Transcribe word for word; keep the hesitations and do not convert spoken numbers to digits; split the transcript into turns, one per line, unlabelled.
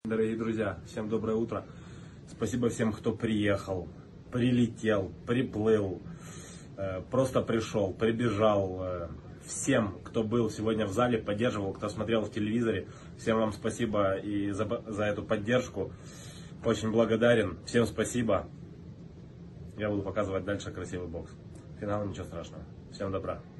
Дорогие друзья, всем доброе утро. Спасибо всем, кто приехал, прилетел, приплыл, просто пришел, прибежал. Всем, кто был сегодня в зале, поддерживал, кто смотрел в телевизоре. Всем вам спасибо и за, за эту поддержку. Очень благодарен. Всем спасибо. Я буду показывать дальше красивый бокс. Финал, ничего страшного. Всем добра.